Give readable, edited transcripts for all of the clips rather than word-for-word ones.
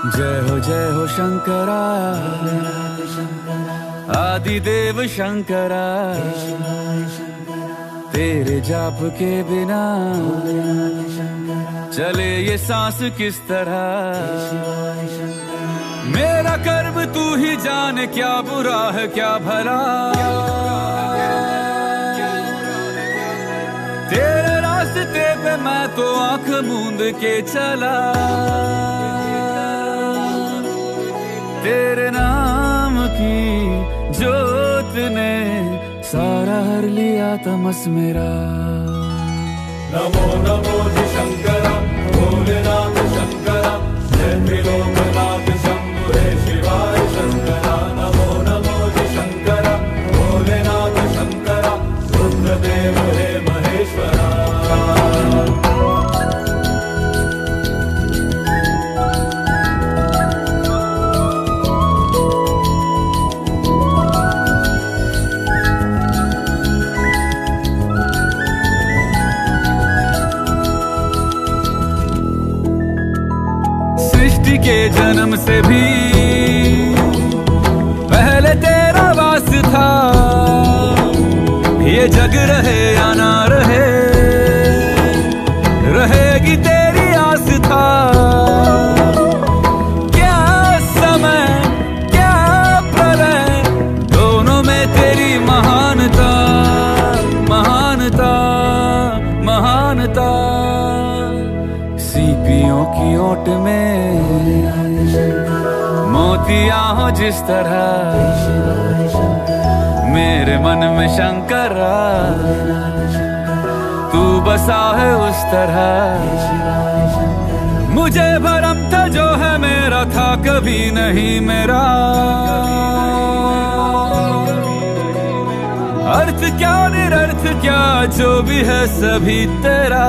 जय हो शंकरा, आदिदेव शंकरा। तेरे जाप के बिना चले ये सांस किस तरह। मेरा कर्म तू ही जाने, क्या बुरा है क्या भला। तेरे रास्ते पे मैं तो आंख मूंद के चला। तेरे नाम की जोत ने सारा हर लिया तमस मेरा। नमो नमो जी शंकरा, भोलेनाथ शंकरा, जय त्रिलोकनाथ शंभु हे शिवाय शंकरा। नमो नमो जी शंकरा, भोलेनाथ शंकरा, रुद्रदेव हे महेश्वरा। सृष्टि के जन्म से भी पहले तेरा वास था। ये जग रहे या ना रहे, रहेगी तेरी आस था। क्या समय क्या प्रलय, दोनों में तेरी महानता महानता महानता। सीपियों की ओट में मोतियां हो जिस तरह, मेरे मन में शंकरा तू बसा है उस तरह। मुझे भरम था जो है मेरा था कभी नहीं मेरा। अर्थ क्या निरर्थ क्या जो भी है सभी तेरा।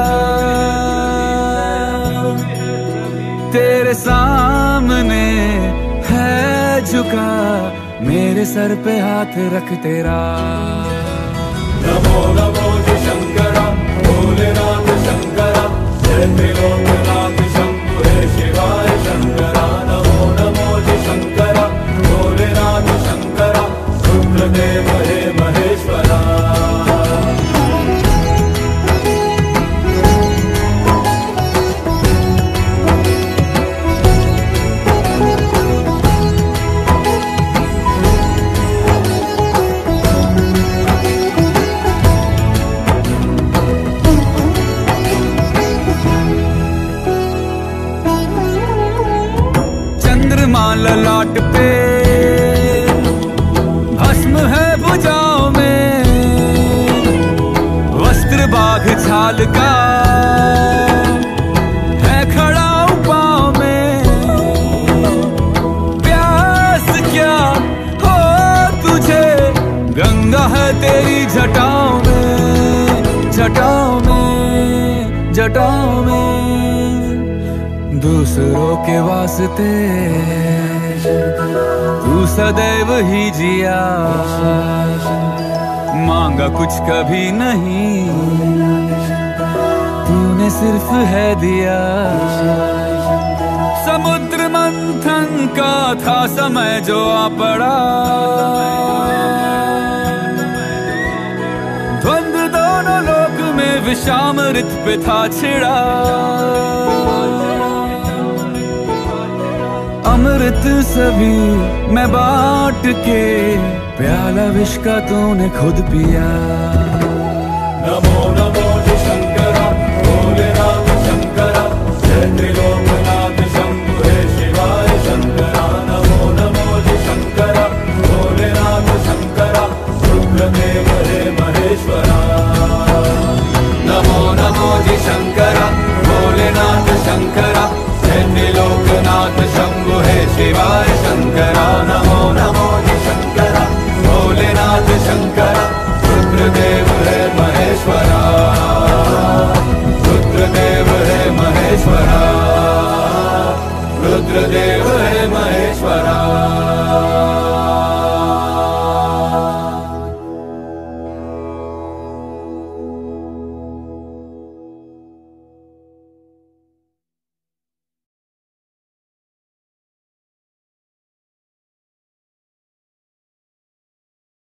तेरे सामने है झुका मेरे सर पे हाथ रख तेरा। नमो नमो जी शंकरा, भोलेनाथ शंकरा, जय त्रिलोकनाथ शंभु हे शिवाय शंकरा। नमो नमो जी शंकरा, भोलेनाथ शंकरा, रुद्रदेव हे महेश्वरा। ललाट पे भस्म है भुजाओं में, वस्त्र बाघ छाल का है खड़ा पाँव में। प्यास क्या हो तुझे, गंगा है तेरी जटाओं में जटाओं में जटाओं में। दूसरों के वास्ते तू सदैव ही जिया, मांगा कुछ कभी नहीं तूने सिर्फ है दिया। समुद्र मंथन का था समय जो आ पड़ा, द्वंद्व दोनों लोक में विषामृत पे था छिड़ा। अमृत सभी मैं बांट के, प्याला विष का तूने खुद पिया। नमो नमो जी शंकरा, भोलेनाथ शंकरा, जय त्रिलोकनाथ शंभु हे शिवाय शंकरा। नमो नमो जी शंकरा, भोलेनाथ शंकरा, रुद्रदेव हे महेश्वरा। नमो नमो जी शंकरा, भोलेनाथ शंकरा, जय त्रिलोकनाथ शंभु हे शिवाय शंकरा। नमो नमो जी शंकरा, भोलेनाथ शंकरा, रुद्रदेव हे महेश्वरा। रुद्रदेव हे महेश्वरा। रुद्रदेव